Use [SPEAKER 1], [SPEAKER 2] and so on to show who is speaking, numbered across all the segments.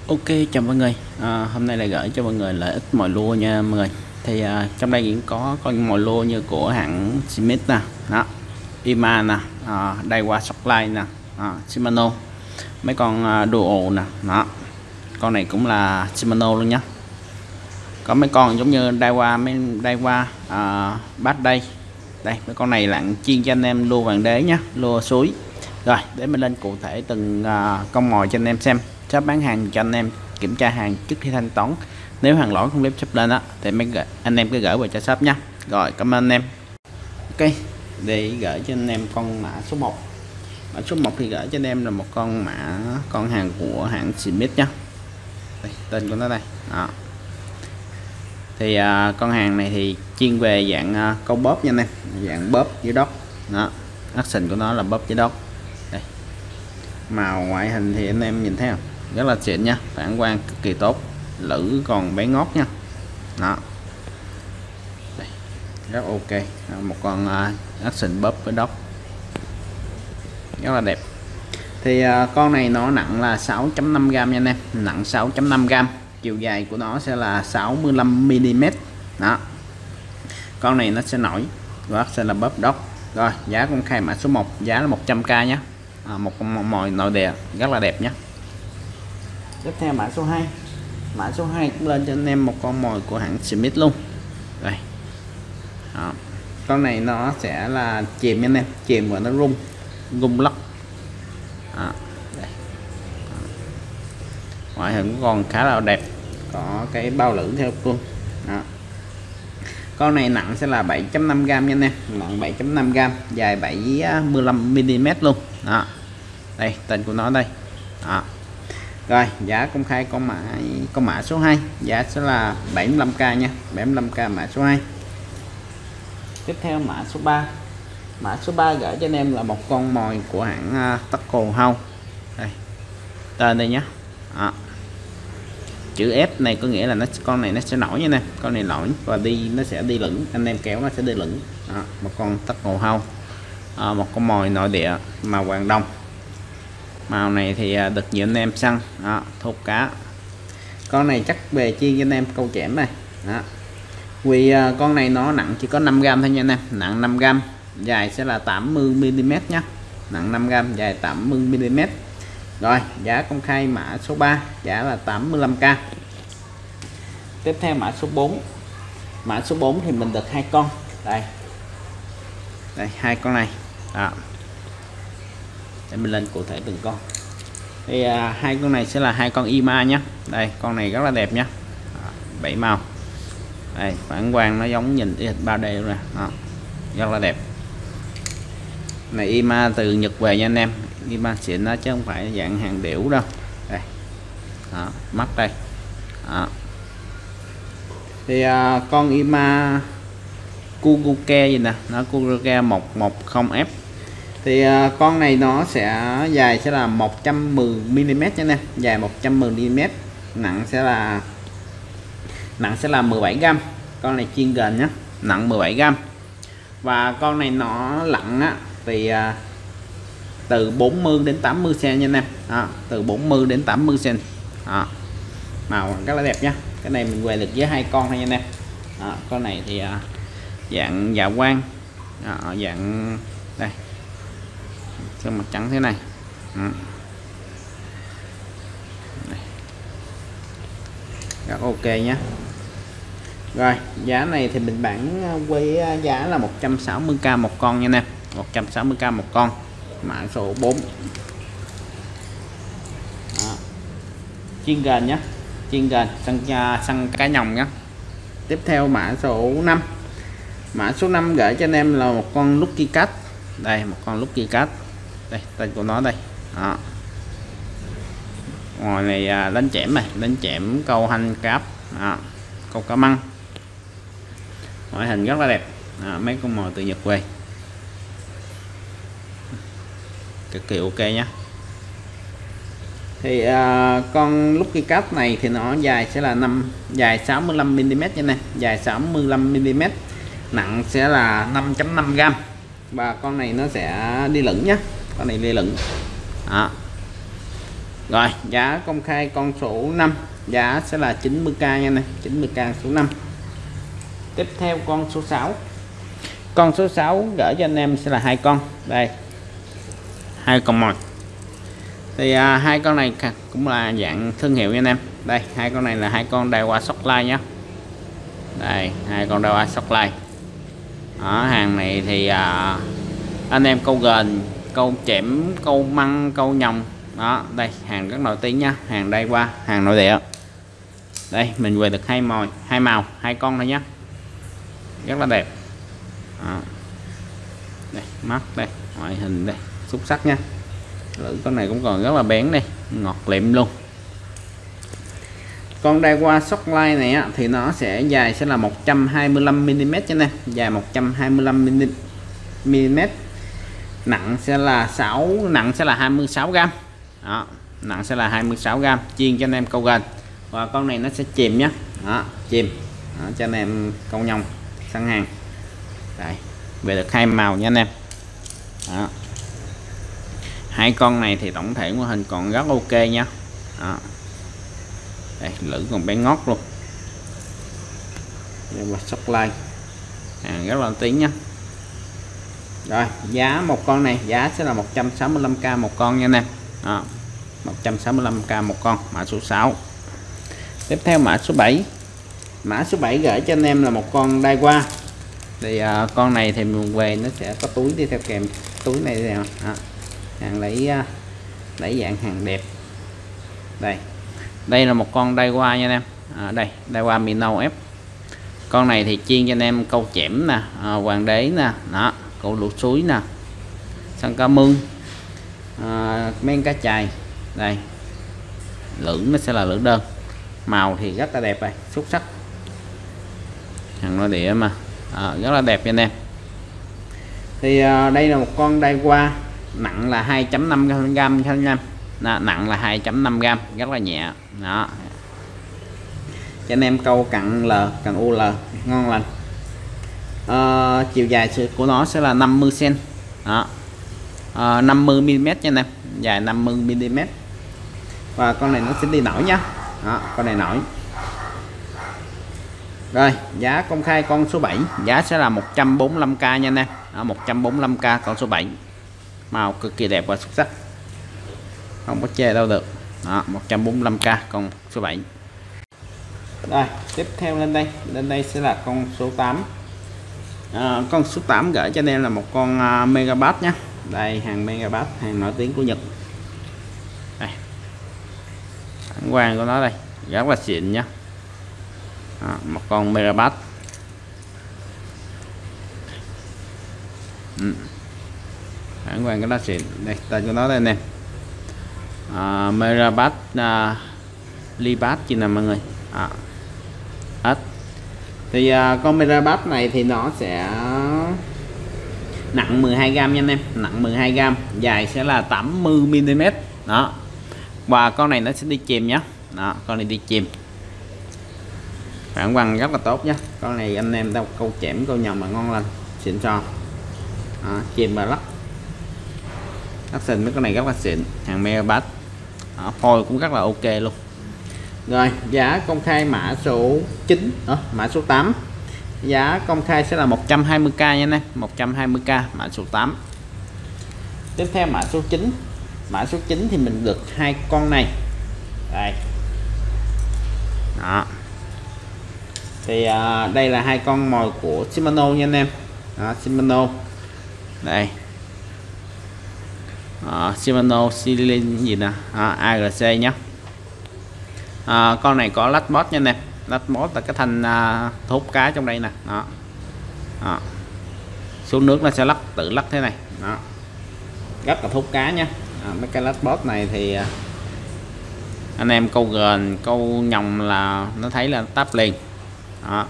[SPEAKER 1] Ok, chào mọi người. Hôm nay lại gửi cho mọi người lợi ích mồi lua nha mọi người. Thì trong đây cũng có con mồi lua như của hãng Smith nè, đó, Ima nè, Daiwa Supply nè, Shimano, mấy con Duo nè, đó. Con này cũng là Shimano luôn nhá. Có mấy con giống như Daiwa Bass đây. Đây, mấy con này là chuyên cho anh em lua vàng đế nhá, lua suối. Rồi, để mình lên cụ thể từng con mồi cho anh em xem. Shop bán hàng cho anh em kiểm tra hàng trước khi thanh toán. Nếu hàng lỗi không clip shop lên á thì anh em cứ gửi về cho shop nhé. Rồi, cảm ơn anh em. Ok, để gửi cho anh em con mã số 1. Mã số 1 thì gửi cho anh em là một con hàng của hãng Smith nhé. Đây, tên của nó đây. Đó. Thì con hàng này thì chuyên về dạng câu bóp nha anh em, dạng bóp dưới đất. Đó, action của nó là bóp dưới đất. Đây. Màu ngoại hình thì anh em nhìn thấy không? Rất là xịn nha, phản quang cực kỳ tốt, lưỡi còn bé ngót nha. Đó. Đây. Rất ok. Một con action bóp với đất rất là đẹp. Thì con này nó nặng là 6.5g nha anh em, nặng 6.5g, chiều dài của nó sẽ là 65mm. Đó, con này nó sẽ nổi và sẽ là bóp đất. Rồi, giá công khai mã số 1 giá là 100k nhé. Một con mồi nội địa rất là đẹp nhé. Tiếp theo mã số 2. Mã số 2 cũng lên cho anh em một con mồi của hãng Smith luôn. Đây. Đó. Con này nó sẽ là chìm anh em, chìm và nó rung lắc. Đây. Ngoại hình cũng còn khá là đẹp, có cái bao lưỡi theo luôn. Đó. Con này nặng sẽ là 7.5g nha anh em, nặng 7.5g, dài 75mm luôn. Đó. Đây, tên của nó đây. Đó. Rồi, giá công khai con mã số 2 giá sẽ là 75k nha, 75k mã số 2. Tiếp theo mã số 3. Mã số 3 gửi cho anh em là một con mồi của hãng Tackle House. Đây. Tên đây nhé. Đó. Chữ S này có nghĩa là con này nó sẽ nổi nha nè, con này nổi và nó sẽ đi lửng, anh em kéo nó sẽ đi lửng. Đó, một con Tackle House, một con mồi nội địa màu vàng đồng. Màu này thì được nhiều anh em săn. Đó, thốt cá. Con này chắc về chiên cho anh em câu chẻm này. Đó. Vì con này nó nặng chỉ có 5g thôi nha anh em, nặng 5g, dài sẽ là 80mm nhé, nặng 5g, dài 80mm. Rồi, giá công khai mã số 3 giá là 85k. Tiếp theo mã số 4. Mã số 4 thì mình được hai con. Đây. Đây, hai con này. Đó. Để mình lên cụ thể từng con. Thì hai con này sẽ là hai con Ima nhé. Đây, con này rất là đẹp nhé. 7 màu. Đây, phản quang nó giống nhìn y hệt 3D luôn nè. Đó. Rất là đẹp. Này Ima từ Nhật về nha anh em. Ima xịn đó chứ không phải dạng hàng điểu đâu. Đây. Đó, mắt đây. Đó. Thì con Ima Kuguke gì nè, nó Kuguke 110F. Thì con này nó sẽ dài sẽ là 110mm nha nè, dài 110mm, nặng sẽ là 17g. Con này chuyên gần nhé, nặng 17g. Và con này nó lặn á thì từ 40 đến 80 cm nha anh em. Đó, từ 40 đến 80 cm. Đó. Màu rất là đẹp nhá. Cái này mình về được với hai con thôi nha anh em. Đó, con này thì dạng dạ quang, dạng đây, sơn mặt trắng thế này. Rất ok nhé. Rồi, giá này thì mình bán với giá là 160k một con nha anh em, 160k một con, mã số 4. Đó. Chuyên gần nhé, chuyên gần săn cá nhồng nhé. Tiếp theo mã số 5. Mã số 5 gửi cho anh em là một con Lucky Cat. Đây, một con Lucky Cat. Đây, tên của nó đây. Đó. Ngoài này đánh chẻm này, đánh chẻm câu hanh cáp, câu cá măng. Ngoại hình rất là đẹp. Mấy con mồi từ Nhật về. Cực kỳ ok nhé. Thì con Lucky Cat này thì nó dài sẽ là dài 65mm nha nè, dài 65mm, nặng sẽ là 5.5g. Và con này nó sẽ đi lửng nhé, con này đi lửng. Đó. Rồi giá công khai con số 5 giá sẽ là 90k nha này, 90k số 5. Tiếp theo con số 6. Con số 6 gửi cho anh em sẽ là hai con. Đây. Hai con mồi. Thì hai con này cũng là dạng thương hiệu nha anh em. Đây, hai con này là hai con Daiwa Shortline nhé. Đây, hai con Daiwa Shortline. Ở hàng này thì anh em câu gần, câu chẻm, câu măng, câu nhồng. Đó, đây hàng rất nổi tiếng nhá, hàng Daiwa, hàng nội địa. Đây, mình về được hai màu, hai con thôi nhé. Rất là đẹp. Đó. Đây, mắt đây, ngoại hình đây, xuất sắc nha. Lưỡi con này cũng còn rất là bén đây, ngọt liệm luôn. Con Daiwa Shortline này á, thì nó sẽ dài sẽ là 125mm cho nên dài 125mm, nặng sẽ là 26g. Đó, nặng sẽ là 26g, chiên cho anh em câu gần. Và con này nó sẽ chìm nhé. Đó, chìm. Đó, cho anh em câu nhông săn hàng. Đây, về được hai màu nha anh em. Đó. Hai con này thì tổng thể ngoại hình còn rất ok nha. Đó. Đây, lưỡi còn bé ngót luôn. Đây là Shortline, hàng rất là tiếng nhá. Rồi giá một con này giá sẽ là 165k một con nha anh em. Đó, 165k một con, mã số 6. Tiếp theo mã số 7. Mã số 7 gửi cho anh em là một con Daiwa. Thì con này thì mình về nó sẽ có túi đi theo kèm. Túi này nè. Hàng lấy dạng hàng đẹp. Đây là một con Daiwa nha anh em. Đây Daiwa Minnow F. Con này thì chiên cho anh em câu chẻm nè, hoàng đế nè, đó, câu lụt suối nè, săn cá mương, men cá chài. Đây, lưỡng nó sẽ là lưỡng đơn, màu thì rất là đẹp này, xuất sắc, hàng nội địa mà, rất là đẹp nha anh em. Thì đây là một con Daiwa, nặng là 2.5g cho anh em. Nặng là 2.5g, rất là nhẹ. Đó, cho anh em câu cặn L, cặn UL ngon lành. Chiều dài của nó sẽ là 50cm. Đó, 50mm nha anh em, dài 50mm. Và con này nó sẽ đi nổi nhá. Đó, con này nổi. Rồi giá công khai con số 7 giá sẽ là 145k nha anh em. 145k con số 7, màu cực kỳ đẹp và xuất sắc, không có chê đâu được. Đó, 145k con số 7. Rồi tiếp theo lên đây sẽ là con số 8. Con số 8 gửi cho anh em là một con Megabass nhé. Đây, hàng Megabass, hàng nổi tiếng của Nhật. Đây, phản quang của nó đây rất là xịn nhé. Một con Megabass. Phản quang của nó xịn. Đây tên của nó đây nè, Megabass Libass chi nè mọi người. Thì con Megabass này thì nó sẽ nặng 12g nha anh em, nặng 12g, dài sẽ là 80mm. Đó, và con này nó sẽ đi chìm nhé. Đó, con này đi chìm, phản quang rất là tốt nhé. Con này anh em đâu câu chẻm, câu nhồng mà ngon lành, xịn sò. Chìm và lắc xịn, mấy con này rất là xịn, hàng Megabass. Phôi cũng rất là ok luôn. Rồi giá công khai mã số 9, mã số 8 giá công khai sẽ là 120k nha anh em, 120k mã số 8. Tiếp theo mã số 9. Mã số 9 thì mình được hai con này. Đây. Đó. Thì đây là hai con mồi của Shimano nha anh em. Shimano. Đây. Shimano Silin gì nè, AGC nhé. Con này có Latbot nha nè. Latbot là cái thanh thốt cá trong đây nè. Đó. Xuống nước nó sẽ tự lắc thế này. Đó, rất là thốt cá nha. Mấy cái Latbot này thì anh em câu gần, câu nhồng là nó thấy là táp liền. Đó,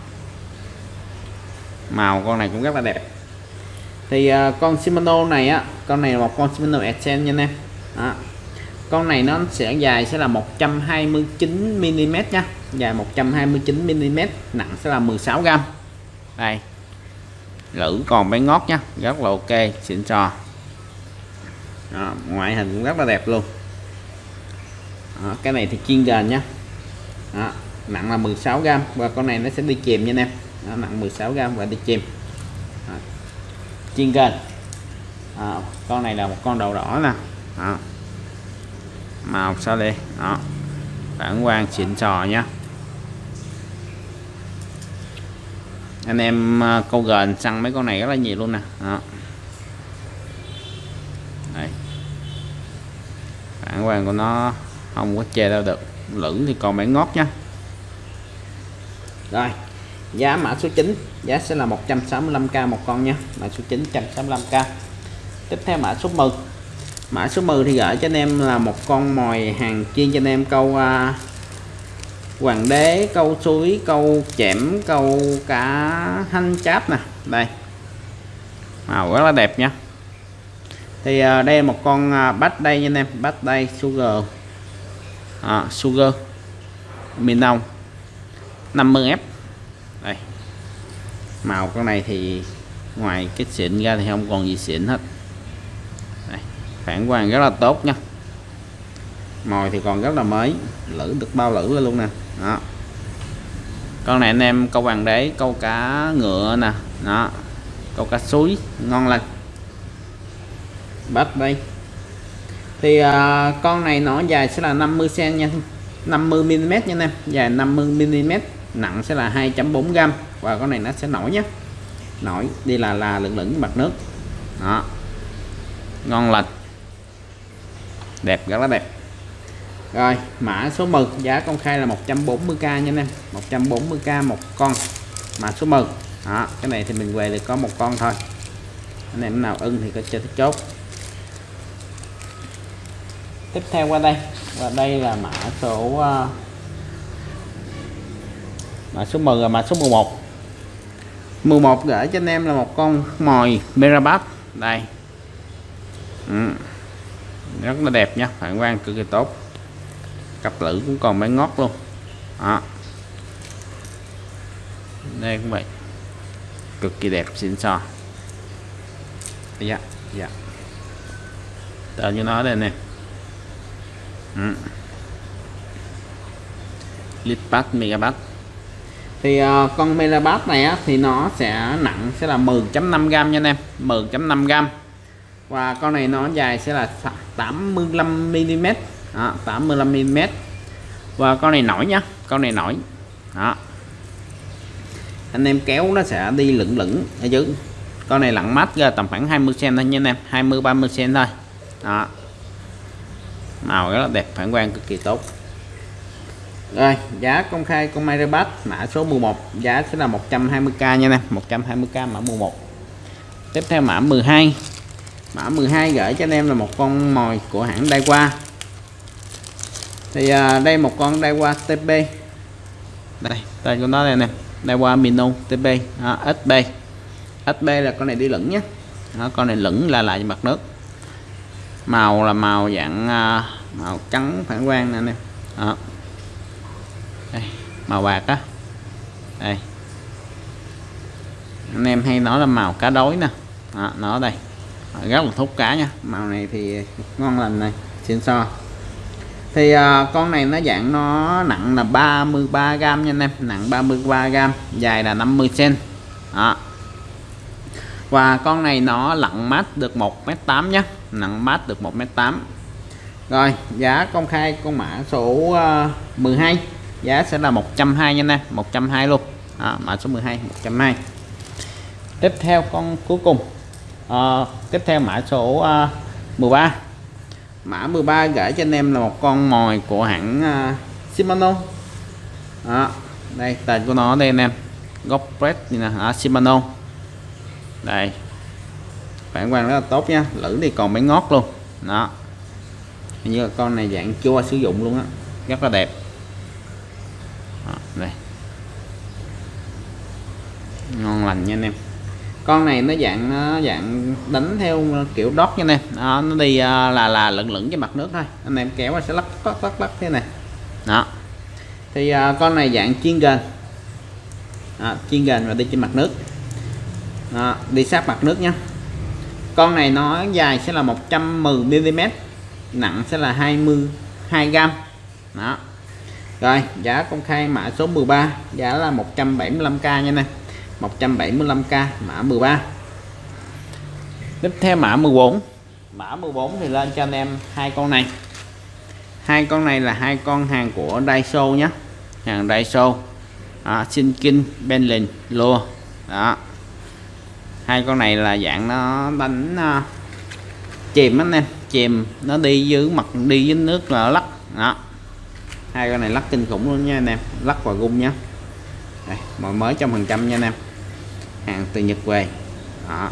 [SPEAKER 1] màu con này cũng rất là đẹp. Thì con Shimano này á, con này là một con Shimano Essence nha anh em. Đó, con này nó sẽ dài sẽ là 129mm nha, dài 129mm, nặng sẽ là 16g. Đây, lưỡi còn bé ngót nha, rất là ok, xịn sò. Ngoại hình cũng rất là đẹp luôn. Đó, cái này thì chiên gần nhá. Đó, nặng là 16g và con này nó sẽ đi chìm nha anh em. Đó, nặng 16g và đi chìm. Đó, chiên gần. Con này là một con đầu đỏ nè. Đó, màu sao đây. Đó, phản quang xịn sò nhá. Anh em câu gần săn mấy con này rất là nhiều luôn nè. Đó. Đây. Phản quang của nó không có che đâu được, lửng thì còn bản ngót nhá. Rồi giá mã số 9 giá sẽ là 165k một con nha, mã số 9 165k. Tiếp theo mã số 10. Mã số 10 thì gửi cho anh em là một con mồi hàng chuyên cho anh em câu hoàng đế, câu suối, câu chẻm, câu cá hanh cháp nè. Đây, màu rất là đẹp nha. Thì đây là một con bass đây nha anh em, bass đây Sugar, Sugar Minnow 50F. Đây, màu con này thì ngoài cái xịn ra thì không còn gì xịn hết. Đây, phản quang rất là tốt nha. Mồi thì còn rất là mới, lử được bao lử lên luôn nè. Đó, con này anh em câu hoàng đế, câu cá ngựa nè, đó, câu cá suối ngon lành. Bắt đây thì con này nó dài sẽ là 50 cm nha, 50mm nha anh em, dài 50mm, nặng sẽ là 2.4g và con này nó sẽ nổi nhé, nổi đi là lửng lửng mặt nước. Đó, ngon lành, đẹp, rất là đẹp. Rồi mã số 10 giá công khai là 140k nha anh em, 140k một con, mã số 10. Đó, cái này thì mình về được có một con thôi, anh em nào ưng thì có chơi chốt. Tiếp theo qua đây, và đây là mã số 10 và mã số 11. 11 gửi cho anh em là một con mồi Megabass đây. Rất là đẹp nha, phản quang cực kỳ tốt, cặp lưỡi cũng còn mấy ngót luôn. Đó, đây cũng vậy, cực kỳ đẹp, xịn sò. Dạ, dạ, tên như nó đây nè. Litbass Megabass. Thì con Megabass này á, thì nó sẽ nặng sẽ là 10.5g nha anh em, 10.5g. Và con này nó dài sẽ là 85mm. Đó, 85mm. Và con này nổi nhá, con này nổi. Đó, anh em kéo nó sẽ đi lửng lửng ở dưới. Con này lặn mát ra tầm khoảng 20cm thôi nha anh em, 20-30cm thôi. Đó, màu rất là đẹp, phản quang cực kỳ tốt. Rồi giá công khai con Megabass mã số 11 giá sẽ là 120k nha em, 120k mã 11. Tiếp theo mã 12. Mã 12 gửi cho anh em là một con mồi của hãng Daiwa. Thì đây một con Daiwa TP. Đây tên của nó đây nè, Daiwa Minnow TP SB. SB là con này đi lửng nhé. Đó, con này lửng là lại mặt nước. Màu là màu dạng màu trắng phản quang nè anh em. Đó, đây, màu bạc á. Đây, anh em hay nói là màu cá đối nè. Đó, nó đây rất là thúc cá nha, màu này thì ngon lành này, xịn sò. Thì con này nó dạng nó nặng là 33g nha anh em, nặng 33g, dài là 50cm. Đó, và con này nó lặn mát được 1m8 nhé, nặng mát được 1m8. Rồi giá công khai con mã số 12 giá sẽ là 120 nha anh em, 120 luôn. Đó, mã số 12 120. Tiếp theo con cuối cùng, tiếp theo mã số 13. Mã 13 gửi cho anh em là một con mồi của hãng Shimano. Đó, đây tên của nó đây anh em, GoPro nè, Shimano. Đây, phản quang rất là tốt nha, lưỡi thì còn mấy ngót luôn. Đó, như là con này dạng chưa sử dụng luôn á, rất là đẹp. Đó, đây, ngon lành nha anh em. Con này nó dạng đánh theo kiểu đót nha anh em. Đó, nó đi là lửng lửng trên mặt nước thôi, anh em kéo nó sẽ lắc thế này. Đó, thì con này dạng chiên gần, chiên gần và đi trên mặt nước. Đó, đi sát mặt nước nhé. Con này nó dài sẽ là 110mm, nặng sẽ là 22g đó. Rồi giá công khai mã số 13, giá là 175k nha anh em, 175k mã 13. Tiếp theo mã 14, mã 14 thì lên cho anh em hai con này. Hai con này là hai con hàng của Daiso nhé, hàng Daiso, Shinkin, Benlin, Lua đó. Hai con này là dạng nó đánh chìm anh em, chìm nó đi dưới mặt, đi dưới nước là lắc đó. Hai con này lắc kinh khủng luôn nha anh em, lắc và gung nhé. Đây, mồi mới 100% nha anh em, hàng từ Nhật về đó.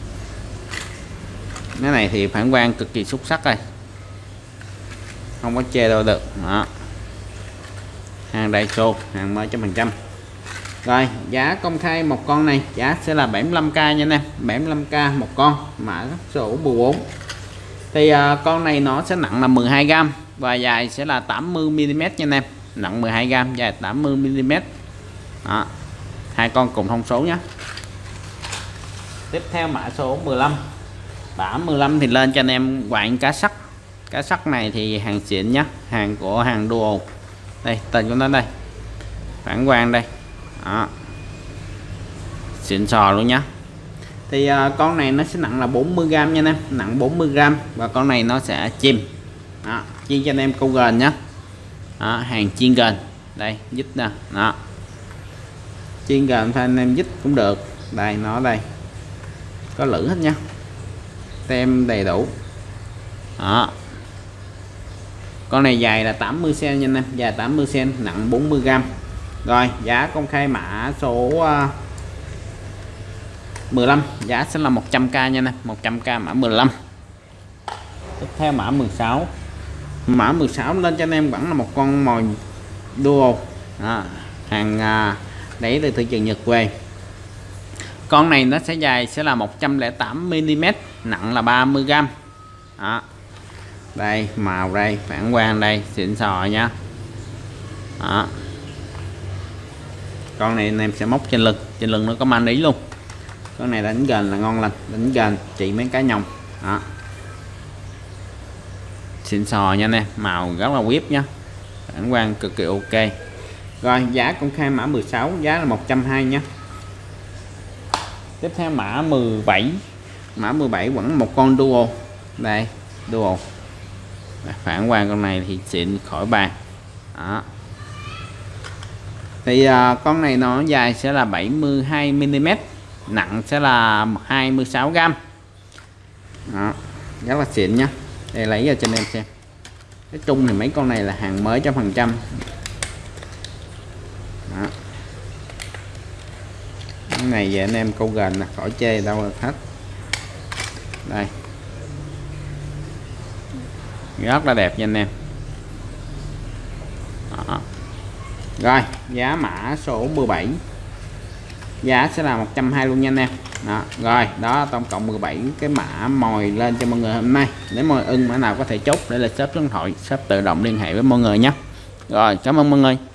[SPEAKER 1] Cái này thì phản quang cực kỳ xuất sắc đây, không có chê đâu được đó. Hàng Daiso, hàng mới 100%. Rồi giá công khai một con này giá sẽ là 75k nha anh em, 75k một con mã số 14. Thì con này nó sẽ nặng là 12g và dài sẽ là 80mm nha anh em, nặng 12g, dài 80mm đó. Hai con cùng thông số nhé. Tiếp theo mã số 15, mã 15 thì lên cho anh em quạng cá sắt. Cá sắt này thì hàng xịn nhé, hàng của hàng Duo, đây tên của nó đây, phản quang đây đó, xịn sò luôn nhá. Thì con này nó sẽ nặng là 40g nha anh em, nặng 40g và con này nó sẽ chìm đó, chiên cho anh em câu gần nhá đó, hàng chiên gần đây, dít nè đó, chiên gần thôi anh em dít cũng được. Đây nó đây có lưỡi hết nha, tem đầy đủ đó. Con này dài là 80cm nha anh em, dài 80cm, nặng 40g. Rồi giá công khai mã số 15, giá sẽ là 100k nha anh em, 100k mã 15. Tiếp theo mã 16, mã 16 lên cho anh em vẫn là một con mồi Duo đó, hàng đấy từ thị trường Nhật về. Con này nó sẽ dài sẽ là 108mm, nặng là 30g đó. Đây màu đây, phản quang đây, xịn sò nha đó. Con này anh em sẽ móc trên lưng nó có man ý luôn. Con này đánh gần là ngon lành, đánh gần chỉ mấy cái nhông đó, xịn sò nha anh em, màu rất là whip nhá, phản quang cực kỳ ok. Rồi giá công khai mã 16 giá là 120 nhé. Tiếp theo mã 17, mã 17 vẫn một con Duo đây, Duo phản quang con này thì xịn khỏi bàn đó. Thì con này nó dài sẽ là 72mm, nặng sẽ là 26g đó, rất là xịn nhá. Đây lấy ra cho anh em xem. Nói chung thì mấy con này là hàng mới 100% đó. Cái này về anh em câu gần là khỏi chê đâu được hết. Đây rất là đẹp nha anh em đó. Rồi giá mã số 17 giá sẽ là 120 luôn nha anh em đó. Rồi đó, tổng cộng 17 cái mã mồi lên cho mọi người hôm nay. Nếu mọi ưng mã nào có thể chốt để là shop số điện thoại, shop tự động liên hệ với mọi người nhé. Rồi cảm ơn mọi người.